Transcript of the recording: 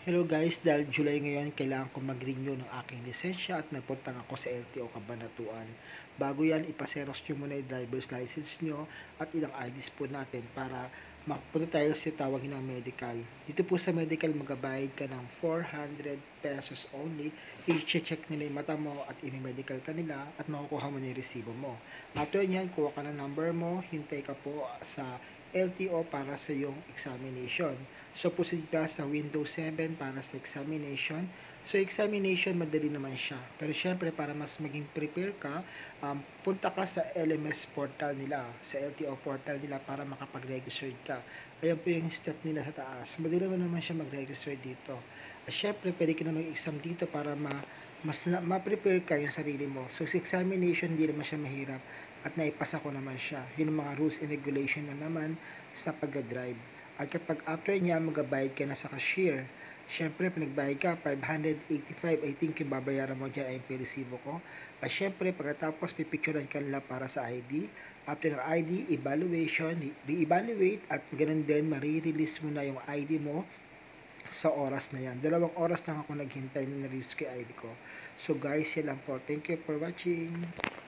Hello guys, dahil July ngayon, kailangan ko mag-renew ng aking lisensya at nagpunta ako sa LTO Cabanatuan. Bago yan, ipaseros nyo muna yung driver's license nyo at ilang IDs po natin para makapunta tayo sa tawagin ng medical. Dito po sa medical, magabayad ka ng 400 pesos only. I-check nila yung mata mo at i-medical ka nila at makukuha mo na yung resibo mo. After nyan, kuha ka ng number mo, hintay ka po sa LTO para sa iyong examination. So, proceed ka sa Windows 7 para sa examination. So, examination, madali naman siya. Pero, syempre, para mas maging prepare ka, punta ka sa LMS portal nila, sa LTO portal nila para makapag-register ka. Ayan po yung step nila sa taas. Madali naman siya mag-register dito. At syempre, pwede ka na mag-exam dito para ma-prepare ka yung sarili mo. So, sa examination, hindi naman siya mahirap at naipasa ko naman siya. Yun ang mga rules and regulation na naman sa pag-drive. At kapag after niya, magabayad ka na sa cashier. Siyempre, pinagbayad ka, 585, I think yung babayaran mo dyan ay yung resibo ko. At siyempre, pagkatapos, pipicturean ka nila para sa ID. After ng ID, evaluation, re-evaluate, at ganun din, marirelease mo na yung ID mo sa oras na yan. 2 oras lang ako naghintay na na-release ko yung ID ko. So guys, yan lang po. Thank you for watching.